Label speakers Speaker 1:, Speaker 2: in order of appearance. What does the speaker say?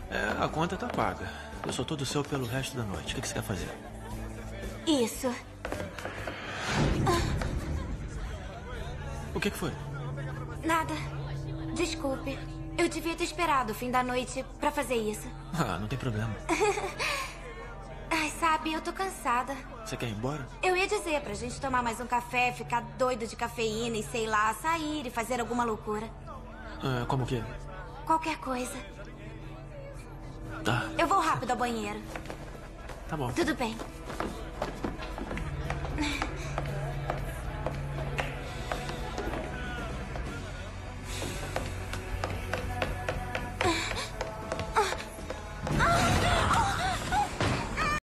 Speaker 1: A conta tá paga. Eu sou todo seu pelo resto da noite. O que você quer fazer?
Speaker 2: Isso.
Speaker 1: O que foi?
Speaker 2: Nada. Desculpe. Eu devia ter esperado o fim da noite pra fazer isso.
Speaker 1: Não tem problema.
Speaker 2: Ai, sabe, eu tô cansada.
Speaker 1: Você quer ir embora?
Speaker 2: Eu ia dizer pra gente tomar mais um café, ficar doido de cafeína e, sei lá, sair e fazer alguma loucura.
Speaker 1: Como que?
Speaker 2: Qualquer coisa.
Speaker 1: Tá.
Speaker 2: Eu vou rápido ao banheiro.
Speaker 1: Tá bom.
Speaker 2: Tudo bem.